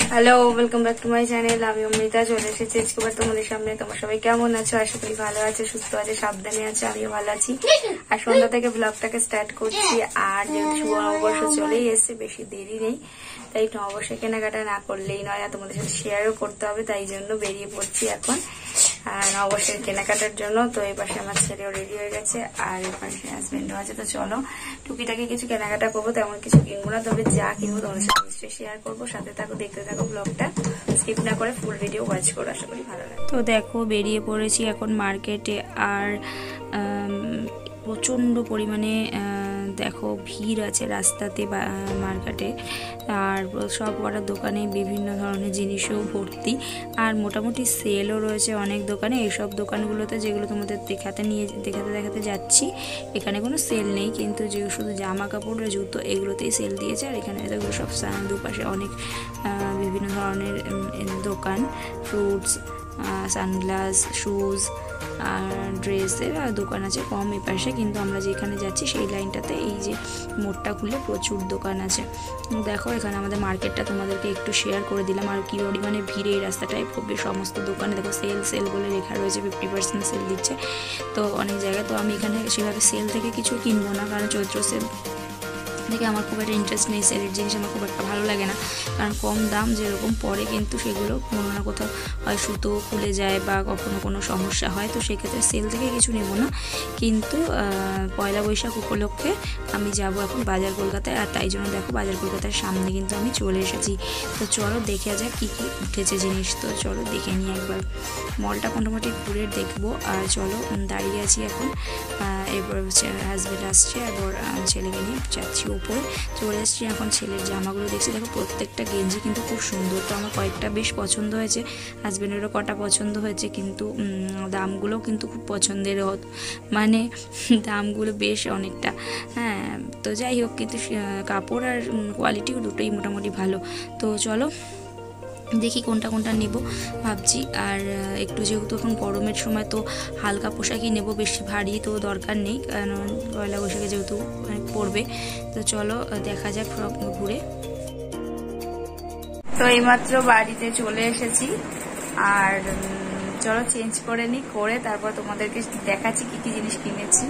Hello, welcome back to my channel. আমি অমৃতা চলে এসেছি আজকে তোমাদের সামনে। তোমরা সবাই কেমন আছো? আশা করি ভালো আছে, সুস্থ আছে, সাবধানে আছে। আমিও ভালো আছি। আর সন্ধ্যা থেকে ব্লগটাকে স্টার্ট করছি। আর যেহেতু শুভ নববর্ষ চলেই এসছে, বেশি দেরি নেই, তাই নববর্ষে কেনাকাটা না করলেই নয়, আর তোমাদের সাথে শেয়ারও করতে হবে, তাই জন্য বেরিয়ে পড়ছি এখন নববর্ষের কেনাকাটার জন্য। তো এই পাশে আমার ছেলেও রেডি হয়ে গেছে, আর এই পাশে হাজবেন্ডও আছে। তো চলো টুকিটাকি কিছু কেনাকাটা করবো, তেমন কিছু কিনবো না, তবে যা কিনবো তোমাদের সাথে নিশ্চয়ই শেয়ার করবো। সাথে থাকো, দেখতে থাকো ব্লগটা, স্কিপ না করে ফুল ভিডিও ওয়াচ করো, আশা করি ভালো লাগে। তো দেখো বেরিয়ে পড়েছি এখন মার্কেটে। আর প্রচণ্ড পরিমাণে দেখো ভিড় আছে রাস্তাতে বা মার্কেটে, আর সব কটা দোকানে বিভিন্ন ধরনের জিনিসও ভর্তি, আর মোটামুটি সেলও রয়েছে অনেক দোকানে। এইসব দোকানগুলোতে যেগুলো তোমাদের দেখাতে যাচ্ছি, এখানে কোনো সেল নেই, কিন্তু যে শুধু জামা কাপড় জুতো এগুলোতেই সেল দিয়েছে। আর এখানে এগুলো সব দুপাশে অনেক বিভিন্ন ধরনের দোকান, ফ্রুটস, সানগ্লাস, শুজ আর ড্রেসের দোকান আছে কম এই পাশে। কিন্তু আমরা যেখানে যাচ্ছি সেই লাইনটাতে এই যে মোড়টা খুলে প্রচুর দোকান আছে। দেখো এখানে আমাদের মার্কেটটা তোমাদেরকে একটু শেয়ার করে দিলাম। আর কি পরিমাণে ভিড় এই রাস্তাটায়, সমস্ত দোকানে দেখো সেল বলে লেখা রয়েছে, 50% সেল দিচ্ছে তো অনেক জায়গায়। তো আমি এখানে সেভাবে সেল থেকে কিছু কিনবো না, কারণ চৈত্র সেল দেখে আমার খুব একটা ইন্টারেস্ট নেই। সেলের জিনিস আমার খুব একটা ভালো লাগে না, কারণ কম দাম যেরকম পড়ে, কিন্তু সেগুলো কোনো না কোথাও হয় সুতো খুলে যায় বা কখনো কোনো সমস্যা হয়, তো সেক্ষেত্রে সেল থেকে কিছু নেব না। কিন্তু পয়লা বৈশাখ উপলক্ষে আমি যাব এখন বাজার কলকাতায়, আর তাই জন্য দেখো বাজার কলকাতার সামনে কিন্তু আমি চলে এসেছি। তো চলো দেখে যাক কী কী উঠেছে জিনিস। তো চলো দেখে নিই একবার, মলটা মোটামুটি ঘুরে দেখবো। আর চলো দাঁড়িয়ে আছি এখন, এরপর হাজব্যান্ড আসছে, এরপর ছেলেকে নিয়ে যাচ্ছি উপরে। চলে এসেছি এখন, ছেলের জামাগুলো দেখছি। দেখো প্রত্যেকটা গেঞ্জি কিন্তু খুব সুন্দর, তো আমার কয়েকটা বেশ পছন্দ হয়েছে, হাজব্যান্ডেরও কটা পছন্দ হয়েছে, কিন্তু দামগুলো কিন্তু খুব পছন্দের, মানে দামগুলো বেশ অনেকটা। হ্যাঁ, তো যাই হোক, কিন্তু কাপড় আর কোয়ালিটিও দুটোই মোটামুটি ভালো। তো চলো দেখি কোনটা নেব ভাবছি। আর একটু যেহেতু এখন গরমের সময়, তো হালকা পোশাকই নেব, বেশি ভারী তো দরকার নেই, কারণ পয়লা বৈশাখে যেহেতু পড়বে। তো চলো দেখা যাক সব ঘুরে। তো এইমাত্র বাড়িতে চলে এসেছি, আর চলো চেঞ্জ করে নিই, করে তারপর তোমাদেরকে দেখাচ্ছি কি কি জিনিস কিনেছি।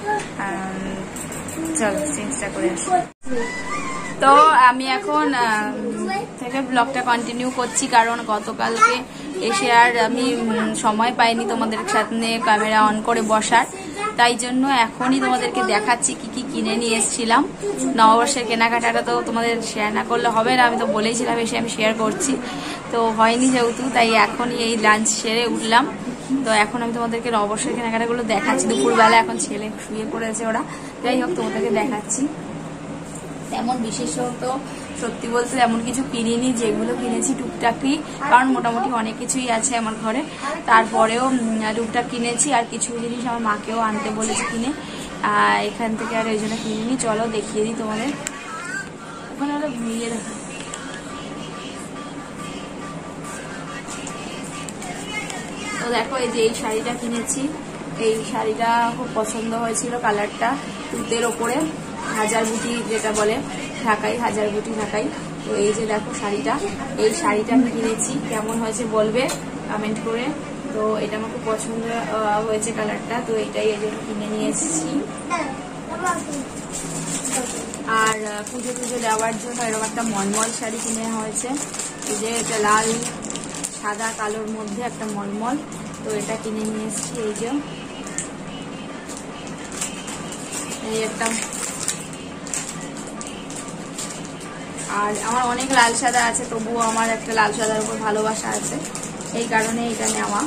চলো চেঞ্জটা করে আসি। তো আমি এখন থেকে ব্লগটা কন্টিনিউ করছি, কারণ গতকালকে এসে আর আমি সময় পাইনি তোমাদের সামনে ক্যামেরা অন করে বসার, তাই জন্য এখনই তোমাদেরকে দেখাচ্ছি কি কি কিনে নিয়ে এসেছিলাম। নববর্ষের কেনাকাটাটা তো তোমাদের শেয়ার না করলে হবে না, আমি তো বলেইছিলাম এসে আমি শেয়ার করছি, তো হয়নি যেহেতু, তাই এখনই এই লাঞ্চ সেরে উঠলাম। তো এখন আমি তোমাদেরকে নববর্ষের কেনাকাটাগুলো দেখাচ্ছি দুপুরবেলা। এখন ছেলে শুয়ে পড়েছে ওরা, যাই হোক তোমাদেরকে দেখাচ্ছি। তেমন বিশেষত সত্যি বলতে এমন কিছু কিনিনি, যেগুলো কিনেছি টুকটাকই, কারণ মোটামুটি অনেক কিছুই আছে আমার ঘরে, তারপরেও টুকটাক কিনেছি। আর কিছু জিনিস আমার মাকেও আনতে বলেছি কিনে, এখান থেকে আর ওই জন্য কিনিনি। চলো দেখিয়ে দিই তোমাদের, ওখানে হলো ঘুরিয়ে দেখা। তো দেখো এই যে এই শাড়িটা কিনেছি, এই শাড়িটা খুব পছন্দ হয়েছিল, কালারটা তুতের ওপরে হাজার বুটি যেটা বলে ঢাকাই, হাজার বুটি ঢাকাই। তো এই যে দেখো শাড়িটা, এই শাড়িটা আমি কিনেছি, কেমন হয়েছে বলবে কমেন্ট করে। তো এটা আমার খুব পছন্দ হয়েছে কালারটা, তো এটাই এই জন্য কিনে নিয়ে এসেছি। আর পুজো দেওয়ার জন্য এরকম একটা মলমল শাড়ি কিনে হয়েছে, এই যে এটা লাল সাদা কালোর মধ্যে একটা মলমল, তো এটা কিনে নিয়ে এসেছি। এই যে এই একটা, আর আমার অনেক লাল সাদা আছে, তবুও আমার একটা লাল সাদার উপর ভালোবাসা আছে, এই কারণে এটা নেওয়া।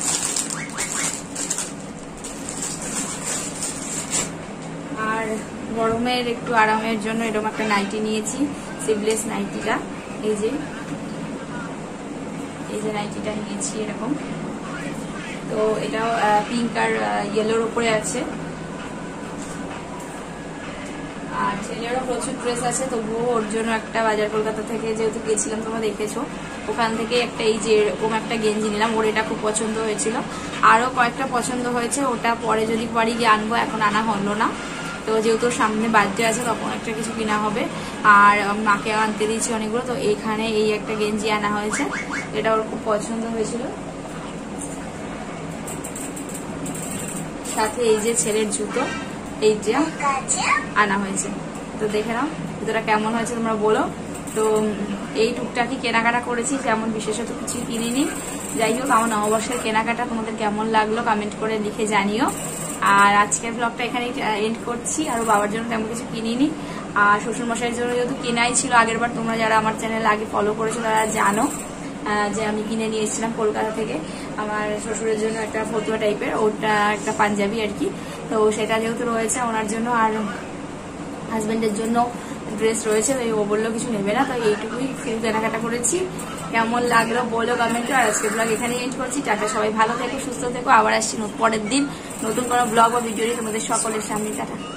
আর গরমের একটু আরামের জন্য এরকম একটা নাইটি নিয়েছি, স্লিভলেস নাইটিটা। এই যে নাইটিটা নিয়েছি এরকম, তো এটাও পিঙ্ক আর ইয়েলোর উপরে আছে। আর ছেলেরও প্রচুর ড্রেস আছে, তবুও ওর জন্য একটা বাজার কলকাতা থেকে যেহেতু গেছিলাম তোমরা দেখেছো, ওখান থেকে একটা এই যে এরকম একটা গেঞ্জি নিলাম, ওর এটা খুব পছন্দ হয়েছিল। আরও কয়েকটা পছন্দ হয়েছে, ওটা পরে যদি পারি গিয়ে আনবো, এখন আনা হলো না। তো যেহেতু সামনে বার্থডে আছে তখন একটা কিছু কেনা হবে। আর মাকে আনতে দিয়েছি অনেকগুলো। তো এইখানে এই একটা গেঞ্জি আনা হয়েছে, এটা ওর খুব পছন্দ হয়েছিল। সাথে এই যে ছেলের জুতো এইটা আনা হয়েছে। তো দেখে নাও জুতোটা কেমন হয়েছে তোমরা বলো। তো এই টুকটাকি কেনাকাটা করেছি, তেমন বিশেষত কিছু কিনিনি। যাই হোক, আমার নববর্ষের কেনাকাটা তোমাদের কেমন লাগলো কমেন্ট করে লিখে জানিও। আর আজকের ব্লগটা এখানেই এন্ড করছি। আর বাবার জন্য তেমন কিছু কিনিনি, আর শ্বশুরমশাইয়ের জন্য যেহেতু কেনাই ছিল আগের বার, তোমরা যারা আমার চ্যানেল আগে ফলো করেছো তারা জানো যে আমি কিনে নিয়ে এসেছিলাম কলকাতা থেকে আমার শ্বশুরের জন্য একটা ফতুয়া টাইপের, ওটা একটা পাঞ্জাবি আর কি। তো সেটা যেহেতু রয়েছে ওনার জন্য, আর হাজবেন্ডের জন্য ড্রেস রয়েছে, তাই ও বললো কিছু নেবে না। তো এইটুকুই ফিল কেনাকাটা করেছি। কেমন লাগলো বলো কমেন্টে। আর আজকে ব্লগ এখানেই এন্ড করছি। টাটা, সবাই ভালো থেকো, সুস্থ থেকো। আবার আসছি পরের দিন নতুন কোনো ব্লগ বা ভিডিও নিয়ে তোমাদের সকলের সামনে। টাটা।